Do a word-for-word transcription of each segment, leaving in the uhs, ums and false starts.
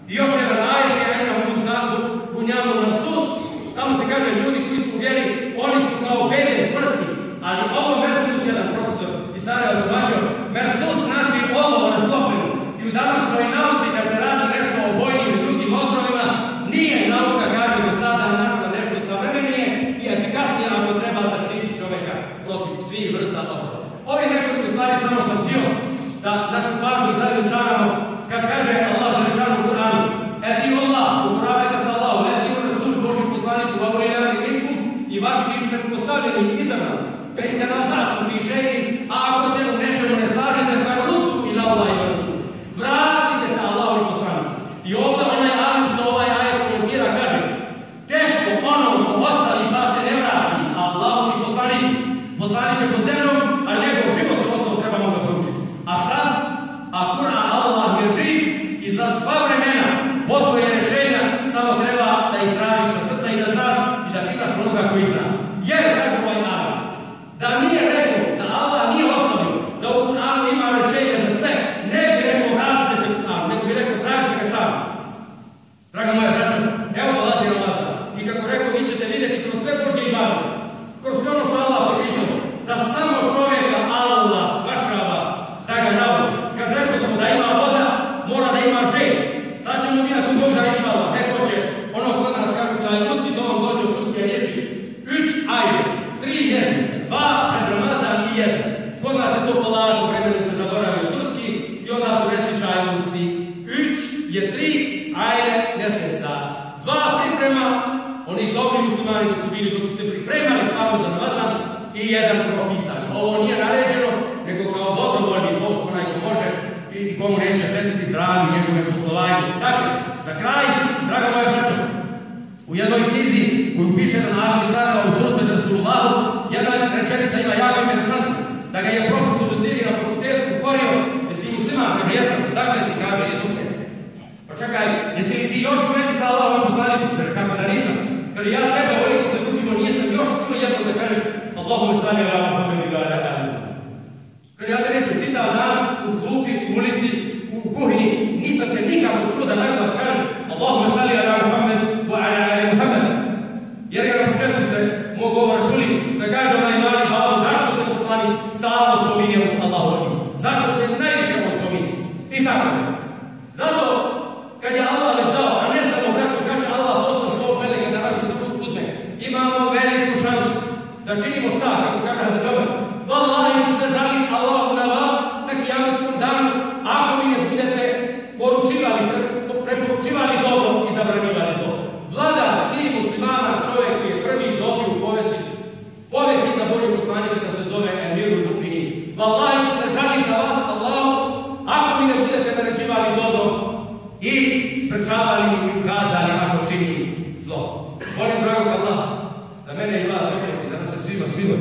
I još jedan ajet je Ennehu bunjanu marsus, tamo se kaže ljudi koji su u vjeri, oni su kao bedeni, čvrsti, ali ovo mersus, jedan profesor iz Sarajeva tumačio, mersus znači olovo rastopljeno. I u današnjoj nauci kad se radi nešto o bojnim i drugim otrovima, nije nauka, kaže do sada, našla nešto savremenije i efikasnije ako treba zaštiti čovjeka protiv svih vrsta otrova. Ovi nekoliko stvari samo sam htio da našu pažnju zajedničavamo kad kaže Allah želešanu u Kur'anu Eti Allah, uporavajte sa Allahom, eti u Rasul, Boži poslaniku, vaulijani minkum i vaši pretpostavljeni izabrani. Fejte nazad u fišeji, a ako se u nečemu ne slažete, farrutu ila Allah i Rasul. Vratite se Allahu i poslaniku. I ovdje onaj alim što ovaj ajet komentira kaže teško onom ko ostali pa se ne vrati Allahu i poslaniku. Poslanik je pod zemljom, a njegov život ostao trebamo ga proučiti. A šta? A Kur'an Allah je živ i za sva vremena postoje rješenja, samo treba da ih tražiš sa srca i da znaš i da pitaš onoga koji zna. Jer, kaže ovaj narod, da nije rekao da Allah nije ostavio, da u Kur'anu ima rješenja za sve, ne bi rekao vratite se Kur'anu, nego bi rekao tražite ga sam. Draga moja braća, evo dolazi Ramazan i kako rekao vi ćete vidjeti kroz sve Božje ibade, kroz sve ono što Allah propisao, da samo čovjeka Allah spašava da ga navodi. Kad rekao smo da ima voda, mora da ima žeć. Sad ćemo mi ako Bog da išala, ne hoće ono kod nas kako čaj luci, to vam dođe u turske riječi. Üç ajde, tri mjeseca, dva pred Ramazan i jedan. Kod nas je to polako, vremenu se zaboravio u turski i onda su rekli čaj luci. Üç je tri ajde mjeseca. Dva priprema, oni dobri muslimani dok su bili, dok su se pripremali stvarno za Ramazan i jedan propisan. Ovo nije naređeno, nego kao dobrovoljni post, onaj ko može i komu neće štetiti zdravlje, njegove poslovanje. Dakle, za kraj, draga moja braća, u jednoj knjizi koju piše na Alim Sarajeva u Susret Rasulullahu, jedna rečenica ima jako interesantna, da ga je profesor u Siriji na fakultetu ukorio, jesi ti musliman? Kaže, jesam. Dakle, si kaže, jes muslim. Pa čekaj, jesi li ti još u vezi sa Allahom poslanikom? Kaže, kako da nisam? Kaže, ja tebe ovoliko se družimo, nijesam još čuo jedno da kažeš Allahume salli ala Muhammedu wa ala alihi. Kaže, ja te reću, čitav dan u klupi, u ulici, u kuhinji, nisam te nikako čuo da naglas kažeš Allahume salli ala Muhammedu wa ala alihi Muhammed. Jer ga na početku ste mog govora čuli da kaže onaj mali babu, zašto se poslani stalno spominjamo s Allahom? Zašto se najviše on spominje? I tako. Zato, kad je Allah već dao, a ne samo braću, kad će Allah postao svog velika da našu dušu uzme, imamo veliku šansu da činimo šta, kako kaže za dobro. Wallahi ću se žaliti Allahu na vas na kijametskom danu, ako mi ne budete poručivali, preporučivali dobro i zabranjivali zlo. Vladar svih muslimana, čovjek koji je prvi dobio u povesti, povesti za Božje poslanike da se zove Emirul Mu'minin. Wallahi ću se žaliti na vas Allahu, ako mi ne budete naređivali dobro i sprečavali i ukazali ako čini zlo. Volim dragog Allah da mene i vas oprosti, da nam se svima svima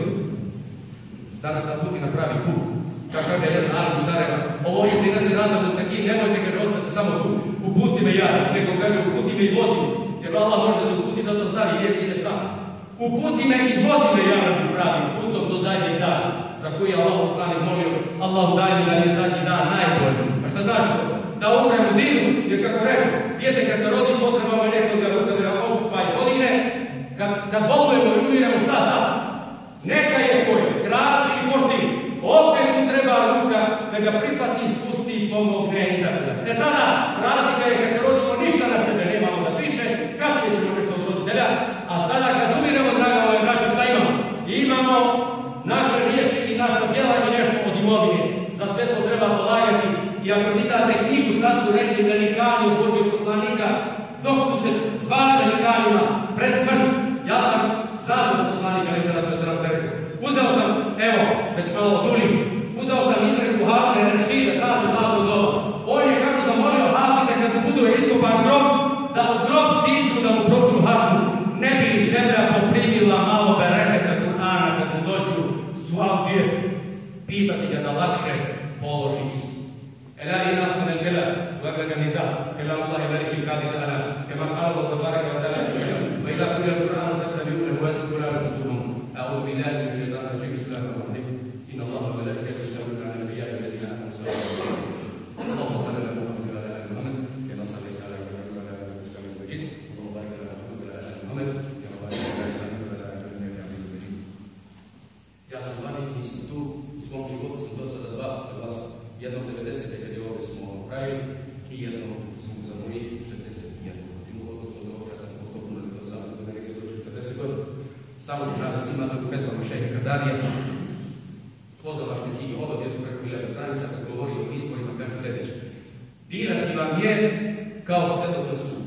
da nas naputi na pravi put. Kako kaže jedan Alim Sarajeva, ovo što ne se nadamo s takim, nemojte, kaže, ostati samo tu, uputi me ja, nego kaže, uputi me i vodi me, jer Allah može da te uputi da to znavi, gdje ideš sam. Uputi me i vodi me ja na tim pravim putom do zadnjeg dana, za koji je Allah poslanik molio, Allahu daj mi da mi je zadnji dan najbolji. A šta znači to? Da umrem u dinu, jer kako rekao, dijete kad se rodi potrebamo je nekog da ruka da ga okupa i podigne, kad, kad bolujemo i umiremo, šta sad? Neka je koji, kralj ili portir, opet mu treba ruka da ga prihvati, spusti i pomogne i tako da. E sada, razlika je kad se rodimo ništa na sebe nemamo da piše, kasnije ćemo nešto od roditelja, a sada kad umiremo, draga moje braće, šta imamo? Imamo naše riječi i naša djela i nešto od imovine. Za sve to treba polagati i ako čitate knjigu šta su rekli velikani od Božjeg poslanika, dok su se zvali velikanima pred smrt, ja sam zaznan poslanika, ne sada to je sram rekao. Uzeo sam, evo, već malo dulim, uzeo sam izreku Haruna Rešida, znate zlatno doba. On je kako zamolio Hafize kad mu bude iskopan grob, da u grob siđu da mu prouču hatmu. Ne bi li zemlja poprimila malo bereketa Kur'ana kad mu dođu suavđije, pitati ga da lakše položi istu. Ela ina sam el kela, varlega niza, kela Allah je veliki kadir ala, kema kala tabaraka wa ta'ala, va ila kuli al-Qur'an fastabi'u lahu wa antum أعوذ بالله من الشيطان الرجيم بسم الله الرحمن الرحيم إن الله وملائكته يصلون على الأنبياء الذين آمنوا اللهم صل على محمد وعلى آل محمد كما صليت على إبراهيم samo ću danas imati od Petrova Šeha Kadarija, pozavašne knjige, oba dvije su preko hiljadu stranica, kad govori o izborima, kako sljedeće. Birati vam je kao svedotan sud.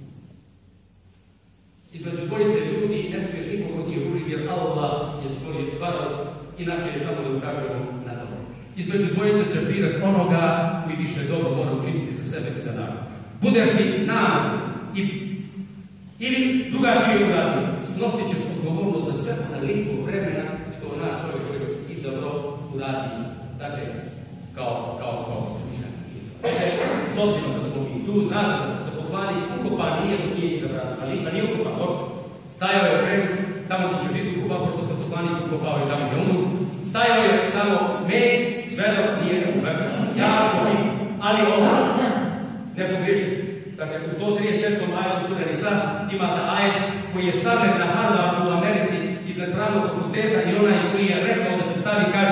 Između dvojice ljudi ne smiješ nikog od njih ružiti, jer Allah je stvorio stvarac i naše je samo da ukažemo na to. Između dvojice će birati onoga koji više dobro mora učiniti za sebe i za narod. Budeš li nam i ili drugačije uradi, snosit ćeš odgovornost za sve onoliko vremena što ona čovjek koji se izabrao uradi, dakle, kao, kao, kao stručnjak. S obzirom da smo mi tu, znate da ste poslani, ukopan nije dok nije izabran, ali pa nije ukopan, možda. Stajao je pred, tamo gdje će biti ukopan, pošto ste poslanici ukopavaju tamo gdje umru. Stajao je tamo med, sve dok nije ukopan. Ja govorim, ali ovo, ne pogriješite. Dakle, u sto trideset šestom ajetu sure Nisa imate ajet koji je stavljen na Harvardu u Americi iznad pravnog fakulteta i onaj koji je rekao da se stavi, kaže